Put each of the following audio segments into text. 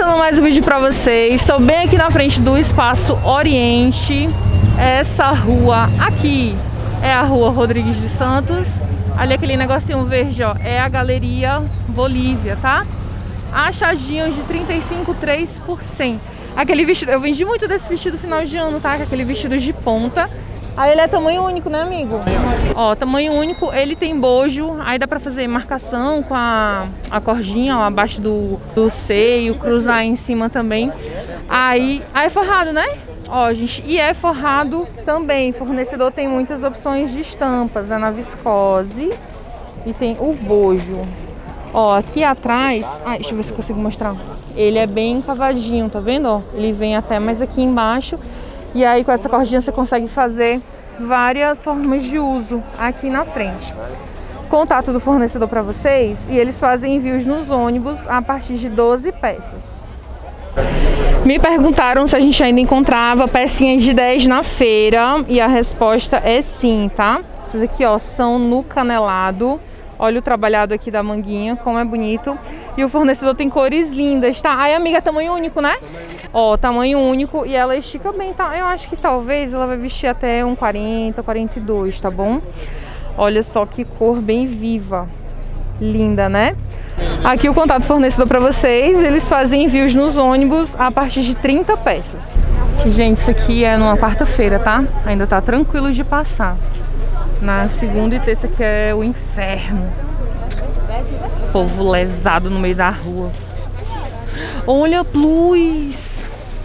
Começando mais um vídeo pra vocês. Estou bem aqui na frente do Espaço Oriente. Essa rua aqui é a Rua Rodrigues de Santos. Ali aquele negocinho verde, ó, é a Galeria Bolívia, tá? Achadinhos de 35,3 por 100. Aquele vestido, eu vendi muito desse vestido final de ano, tá? Aquele vestido de ponta. Aí ele é tamanho único, né, amigo? Ó, tamanho único, ele tem bojo. Aí dá pra fazer marcação com a cordinha, ó, abaixo do seio, cruzar em cima também. Aí é forrado, né? Ó, gente, e é forrado também. O fornecedor tem muitas opções de estampas. É na viscose e tem o bojo. Ó, aqui atrás... Ai, deixa eu ver se eu consigo mostrar. Ele é bem cavadinho, tá vendo? Ó, ele vem até mais aqui embaixo. E aí com essa cordinha você consegue fazer várias formas de uso aqui na frente. Contato do fornecedor para vocês, e eles fazem envios nos ônibus a partir de 12 peças. Me perguntaram se a gente ainda encontrava pecinhas de 10 na feira, e a resposta é sim, tá? Essas aqui, ó, são no canelado. Olha o trabalhado aqui da manguinha, como é bonito. E o fornecedor tem cores lindas, tá? Aí, amiga, tamanho único, né? Ó, tamanho único, e ela estica bem, tá? Eu acho que talvez ela vai vestir até um 40, 42, tá bom? Olha só que cor bem viva. Linda, né? Aqui o contato do fornecedor pra vocês. Eles fazem envios nos ônibus a partir de 30 peças. Gente, isso aqui é numa quarta-feira, tá? Ainda tá tranquilo de passar. Na segunda e terça que é o inferno. Povo lesado no meio da rua. Olha, plus!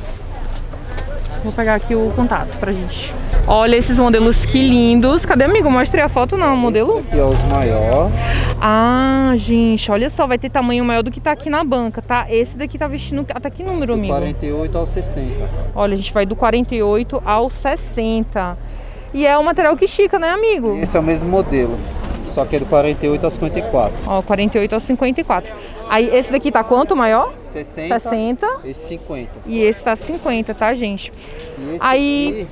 Vou pegar aqui o contato pra gente. Olha esses modelos, que lindos. Cadê, amigo? Mostrei a foto, não, o modelo? Esse aqui é os maiores. Ah, gente, olha só, vai ter tamanho maior do que tá aqui na banca, tá? Esse daqui tá vestindo até que número, amigo? 48 ao 60. Olha, a gente vai do 48 ao 60. E é o material que estica, né, amigo? Esse é o mesmo modelo, só que é do 48 ao 54. Ó, 48 ao 54. Aí esse daqui tá quanto maior? 60. 60. Esse 50. E esse tá 50, tá, gente? E esse aí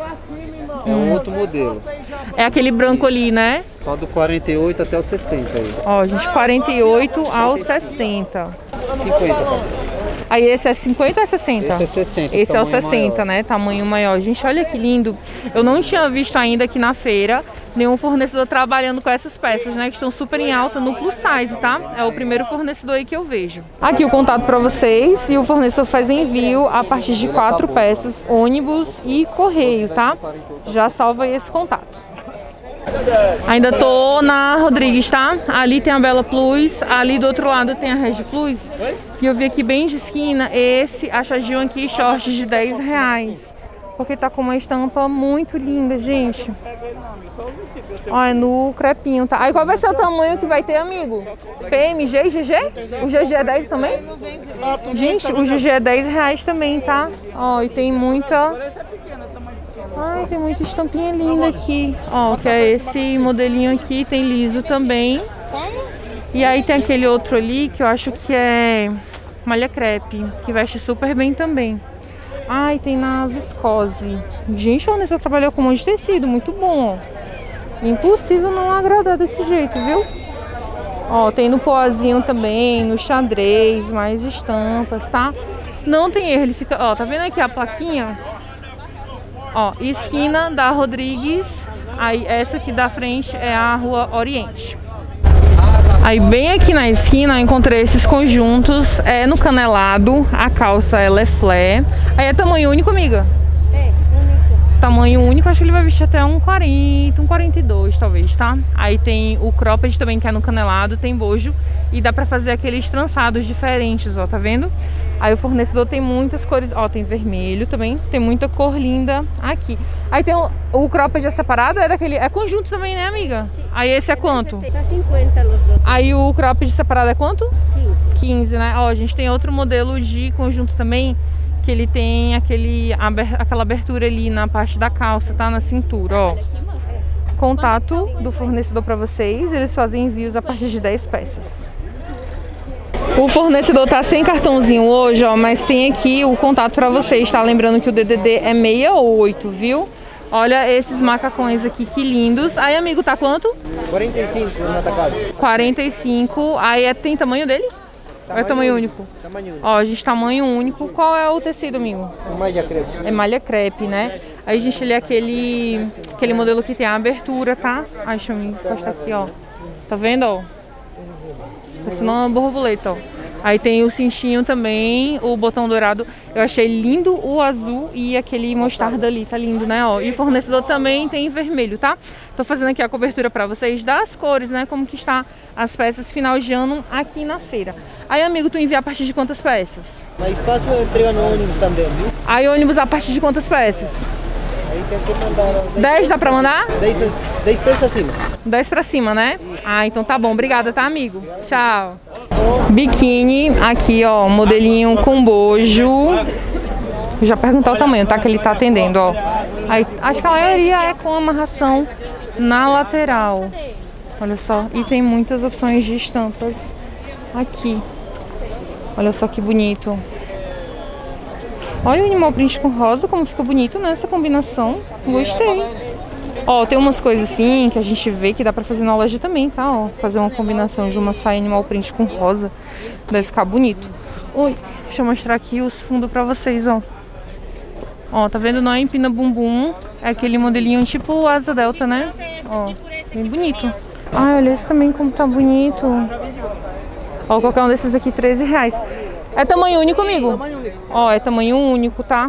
é um outro modelo. É aquele branco ali, né? Só do 48 até o 60 aí. Ó, gente, 48 ao 60. 50, tá? Aí esse é 50 ou é 60? Esse é 60. Esse é o 60, maior, né? Tamanho maior. Gente, olha que lindo. Eu não tinha visto ainda aqui na feira nenhum fornecedor trabalhando com essas peças, né? Que estão super em alta no plus size, tá? É o primeiro fornecedor aí que eu vejo. Aqui o contato pra vocês. E o fornecedor faz envio a partir de 4 peças, ônibus e correio, tá? Já salva aí esse contato. Ainda tô na Rodrigues, tá? Ali tem a Bela Plus, ali do outro lado tem a Regi Plus. E eu vi aqui bem de esquina esse achadinho aqui, shorts de R$10. Porque tá com uma estampa muito linda, gente. Ó, é no crepinho, tá? Aí qual vai ser o tamanho que vai ter, amigo? PMG e GG? O GG é 10 também? Gente, o GG é R$10 também, tá? Ó, e tem muita... Ai, tem muita estampinha linda aqui. Ó, que é esse modelinho aqui, tem liso também. E aí tem aquele outro ali que eu acho que é malha crepe, que veste super bem também. Ai, tem na viscose. Gente, o fornecedor trabalhou com um monte de tecido, muito bom, ó. Impossível não agradar desse jeito, viu? Ó, tem no poazinho também, no xadrez, mais estampas, tá? Não tem erro, ele fica... Ó, tá vendo aqui a plaquinha? Ó, esquina da Rodrigues. Aí essa aqui da frente é a Rua Oriente. Aí bem aqui na esquina eu encontrei esses conjuntos. É no canelado. A calça ela é flare. Aí é tamanho único, amiga? É, único. Tamanho único, acho que ele vai vestir até um 40, um 42 talvez, tá? Aí tem o cropped também, que é no canelado, tem bojo. E dá pra fazer aqueles trançados diferentes, ó, tá vendo? Aí o fornecedor tem muitas cores, ó, tem vermelho também, tem muita cor linda aqui. Aí tem o cropped é separado, é daquele, é conjunto também, né, amiga? Sim. Aí esse é quanto? Tá 50 os dois. Aí o cropped separado é quanto? 15. 15, né? Ó, a gente tem outro modelo de conjunto também, que ele tem aquela abertura ali na parte da calça, tá? Na cintura, ó. Contato do fornecedor pra vocês, eles fazem envios a partir de 10 peças. O fornecedor tá sem cartãozinho hoje, ó, mas tem aqui o contato pra vocês, tá? Lembrando que o DDD é 68, viu? Olha esses macacões aqui, que lindos. Aí, amigo, tá quanto? 45 no atacado. 45. Aí tem tamanho dele? Ou é tamanho único? Tamanho único. Ó, a gente tamanho único. Qual é o tecido, amigo? Malha crepe. É malha crepe, né? Aí a gente ele é aquele modelo que tem a abertura, tá? Ai, deixa eu me encostar aqui, ó. Tá vendo, ó? Parecendo uma borboleta, ó. Aí tem o cintinho também, o botão dourado. Eu achei lindo o azul e aquele mostarda ali, tá lindo, né? Ó, e o fornecedor também tem vermelho, tá? Tô fazendo aqui a cobertura pra vocês das cores, né? Como que está as peças final de ano aqui na feira. Aí, amigo, tu envia a partir de quantas peças? Mas faço entrega no ônibus também, viu? Aí, ônibus a partir de quantas peças? Aí tem que mandar... 10 dá pra mandar? 10 peças acima. 10 pra cima, né? Ah, então tá bom. Obrigada, tá, amigo? Tchau. Biquíni, aqui, ó, modelinho com bojo. Vou já perguntar o tamanho, tá? Que ele tá atendendo, ó. Aí, acho que a maioria é com amarração na lateral. Olha só. E tem muitas opções de estampas aqui. Olha só que bonito. Olha o animal print com rosa, como fica bonito nessa combinação. Gostei. Ó, tem umas coisas assim que a gente vê que dá pra fazer na loja também, tá? Ó, fazer uma combinação de uma saia animal print com rosa. Deve ficar bonito. Oi, deixa eu mostrar aqui os fundos pra vocês, ó. Ó, tá vendo? Não é empina bumbum. É aquele modelinho tipo asa delta, né? Ó, bem bonito. Ai, olha esse também como tá bonito. Ó, qualquer um desses aqui, R$13. É tamanho único, amigo? Tamanho único. Ó, é tamanho único, tá?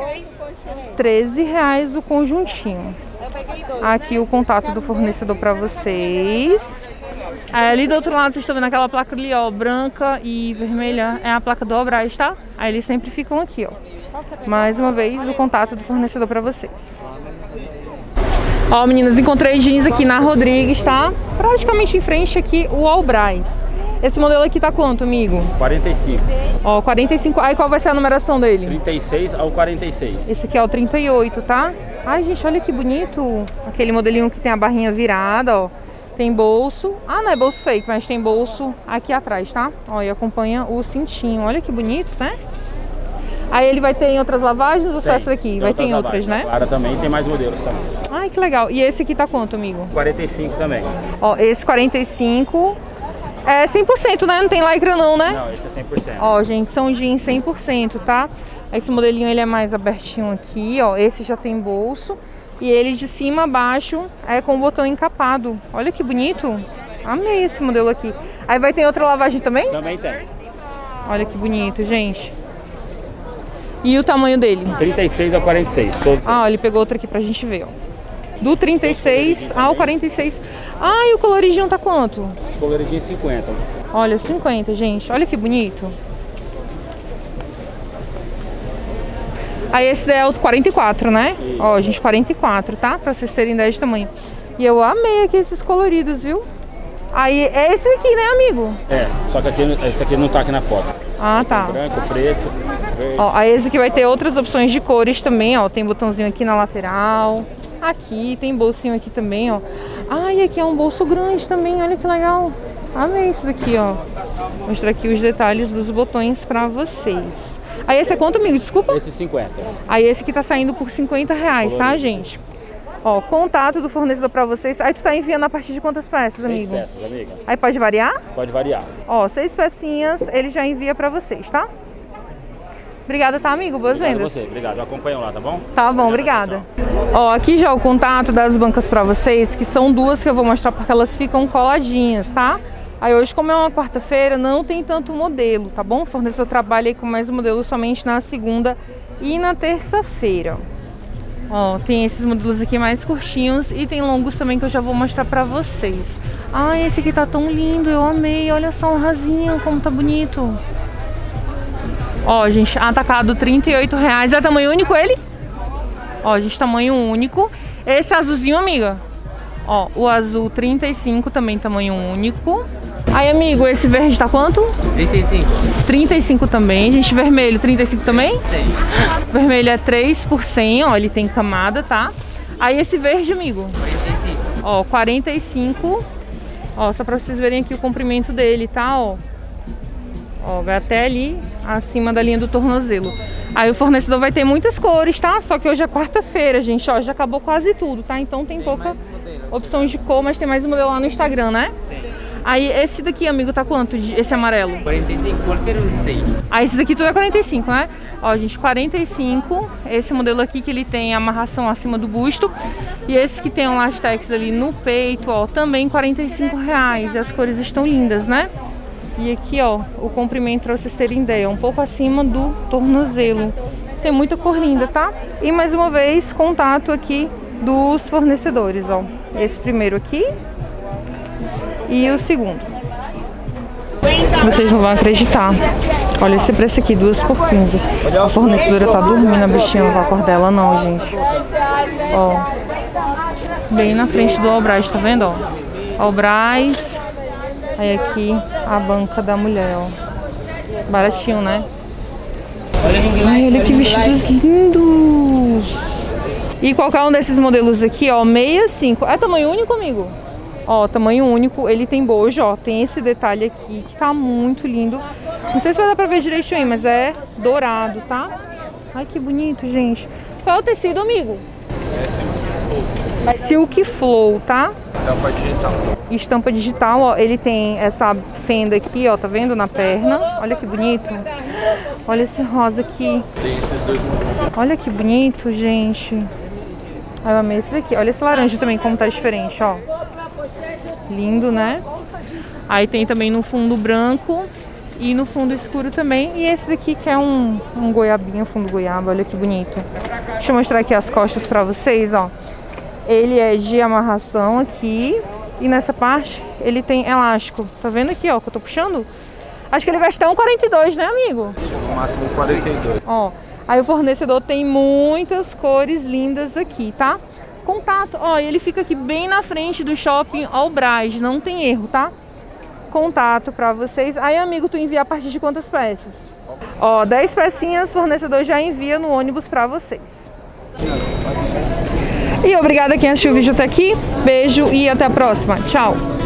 R$13 o conjuntinho. Aqui o contato do fornecedor pra vocês. Aí ali do outro lado vocês estão vendo aquela placa ali, ó, branca e vermelha. É a placa do Obras, tá? Aí eles sempre ficam aqui, ó. Mais uma vez o contato do fornecedor pra vocês. Ó, meninas, encontrei jeans aqui na Rodrigues, tá? Praticamente em frente aqui o Obras. Esse modelo aqui tá quanto, amigo? 45. Ó, 45. Aí qual vai ser a numeração dele? 36 ao 46. Esse aqui é o 38, tá? Ai, gente, olha que bonito. Aquele modelinho que tem a barrinha virada, ó. Tem bolso. Ah, não é bolso fake, mas tem bolso aqui atrás, tá? Ó, e acompanha o cintinho. Olha que bonito, né? Aí ele vai ter em outras lavagens ou só essa daqui? Vai ter em outras, né? Claro, também tem mais modelos também. Ai, que legal. E esse aqui tá quanto, amigo? 45 também. Ó, esse 45 é 100%, né? Não tem lycra não, né? Não, esse é 100%. Ó, gente, são jeans 100%, tá? Esse modelinho, ele é mais abertinho aqui, ó. Esse já tem bolso. E ele de cima a baixo é com o botão encapado. Olha que bonito. Amei esse modelo aqui. Aí vai ter outra lavagem também? Também tem. Olha que bonito, gente. E o tamanho dele? 36 ao 46. Todos. Ah, ele pegou outro aqui pra gente ver, ó. Do 36 ao 46. Ah, e o coloridinho tá quanto? Coloridinho 50. Olha, 50, gente. Olha que bonito. Aí esse daí é o 44, né? Ó, gente, 44, tá? Pra vocês terem ideia de tamanho. E eu amei aqui esses coloridos, viu? Aí é esse aqui, né, amigo? É, só que aqui, esse aqui não tá aqui na foto. Ah, tá. Branco, preto, verde. Ó, aí esse aqui vai ter outras opções de cores também, ó. Tem botãozinho aqui na lateral. Aqui, tem bolsinho aqui também, ó. Ah, e aqui é um bolso grande também, olha que legal. Amei isso daqui, ó. Vou mostrar aqui os detalhes dos botões pra vocês. Aí esse é quanto, amigo? Desculpa. Esse 50. Aí esse aqui tá saindo por R$50, tá, gente? Ó, contato do fornecedor pra vocês. Aí tu tá enviando a partir de quantas peças, 6 amigo? peças, amiga. Aí pode variar? Pode variar. Ó, 6 pecinhas, ele já envia pra vocês, tá? Obrigada, tá, amigo? Boas Obrigado vendas. a você. Obrigado. Acompanham lá, tá bom? Tá bom, obrigada. Ó, aqui já o contato das bancas pra vocês, que são duas que eu vou mostrar porque elas ficam coladinhas, tá? Aí hoje, como é uma quarta-feira, não tem tanto modelo, tá bom? O fornecedor trabalha aí com mais modelos somente na segunda e na terça-feira. Ó, tem esses modelos aqui mais curtinhos e tem longos também que eu já vou mostrar pra vocês. Ah, esse aqui tá tão lindo, eu amei. Olha só o rasinho, como tá bonito. Ó, gente, atacado R$38. É tamanho único ele? Ó, gente, tamanho único. Esse azulzinho, amiga. Ó, o azul 35 também tamanho único. Aí, amigo, esse verde tá quanto? 35. 35 também. Gente, vermelho 35 também? Sim. Vermelho é 3 por 100, ó, ele tem camada, tá? Aí esse verde, amigo? 45. Ó, 45. Ó, só pra vocês verem aqui o comprimento dele, tá? Ó. Ó, vai até ali, acima da linha do tornozelo. Aí o fornecedor vai ter muitas cores, tá? Só que hoje é quarta-feira, gente, ó, já acabou quase tudo, tá? Então tem pouca opção de cor, mas tem mais um modelo lá no Instagram, né? Aí esse daqui, amigo, tá quanto? Esse amarelo? 45, qualquer um de 6. Ah, esse daqui tudo é 45, né? Ó, gente, 45. Esse modelo aqui que ele tem amarração acima do busto. E esse que tem um lastex ali no peito, ó, também R$45. E as cores estão lindas, né? E aqui, ó, o comprimento pra vocês terem ideia, um pouco acima do tornozelo. Tem muita cor linda, tá? E mais uma vez, contato aqui dos fornecedores, ó. Esse primeiro aqui e o segundo. Vocês não vão acreditar. Olha esse preço aqui, 2 por 15. A fornecedora tá dormindo, a bichinha não vai acordar ela não, gente. Ó, bem na frente do All-Braz, tá vendo, ó? All-Braz. Aí aqui a banca da mulher, ó. Baratinho, né? Ai, olha que vestidos lindos. E qualquer um desses modelos aqui, ó, 65. É tamanho único, amigo? Ó, tamanho único, ele tem bojo, ó, tem esse detalhe aqui que tá muito lindo. Não sei se vai dar pra ver direitinho aí, mas é dourado, tá? Ai, que bonito, gente. Qual é o tecido, amigo? É Silk Flow, tá? Estampa digital. Estampa digital, ó, ele tem essa fenda aqui, ó, tá vendo? Na perna. Olha que bonito. Olha esse rosa aqui. Tem esses dois modelos. Olha que bonito, gente. Eu amei esse daqui. Olha esse laranja também, como tá diferente, ó. Lindo, né? Aí tem também no fundo branco e no fundo escuro também. E esse daqui que é um goiabinho, fundo goiaba. Olha que bonito. Deixa eu mostrar aqui as costas pra vocês, ó. Ele é de amarração aqui. E nessa parte ele tem elástico. Tá vendo aqui, ó, que eu tô puxando? Acho que ele veste até um 42, né, amigo? No máximo 42. Ó, aí o fornecedor tem muitas cores lindas aqui, tá? Contato, ó, ele fica aqui bem na frente do shopping All-Braz, não tem erro, tá? Contato pra vocês. Aí, amigo, tu envia a partir de quantas peças? Ó, 10 pecinhas, o fornecedor já envia no ônibus pra vocês. E obrigada a quem assistiu o vídeo até aqui. Beijo e até a próxima. Tchau!